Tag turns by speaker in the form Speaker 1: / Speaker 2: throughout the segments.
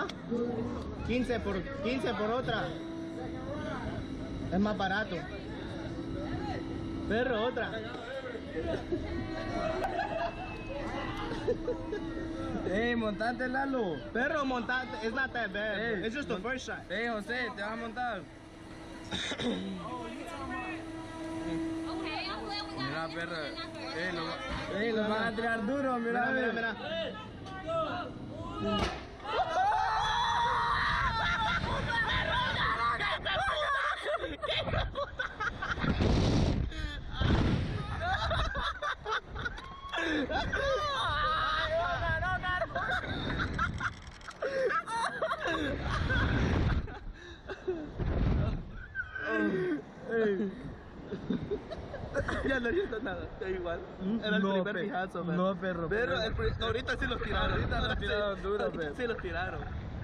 Speaker 1: ¿Ah? 15 por otra. Es más barato. Perro, otra.
Speaker 2: Hey, montate, Lalo.
Speaker 1: Perro, montate. It's not that bad.
Speaker 2: Hey,
Speaker 1: It's just the first shot.
Speaker 2: Hey, José, te vas a montar. Mira, perro. Hey, lo van a tirar duro, mira.
Speaker 1: Mira. Ya no siento nada, está igual. Era el primer pijazo, perro.
Speaker 2: No, perro.
Speaker 1: Pero ahorita sí los tiraron.
Speaker 2: Ahorita los tiraron duro,
Speaker 1: ahorita
Speaker 2: perro.
Speaker 1: sí los tiraron.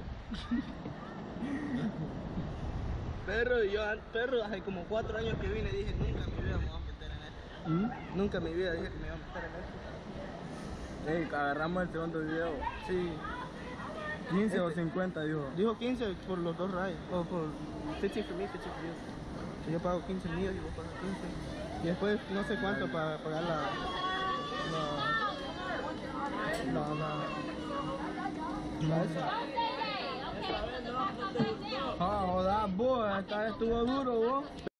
Speaker 1: Perro, hace como 4 años que vine dije, nunca en mi vida me voy a meter en esto. Nunca en mi vida dije que me iba a meter en esto.
Speaker 2: Hey, agarramos el segundo video.
Speaker 1: Sí.
Speaker 2: 15 o 50, dijo.
Speaker 1: Dijo 15 por los 2 rayos. O por 50 for me, 50 for you. Si yo pago 15 míos y vos pagas 15. Y después no sé cuánto para pagar la
Speaker 2: Ah, joder, vos, esta vez estuvo duro, vos.